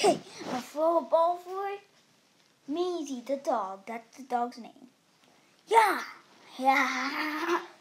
I'll throw a ball for it. Maisie the dog. That's the dog's name. Yeah. Yeah.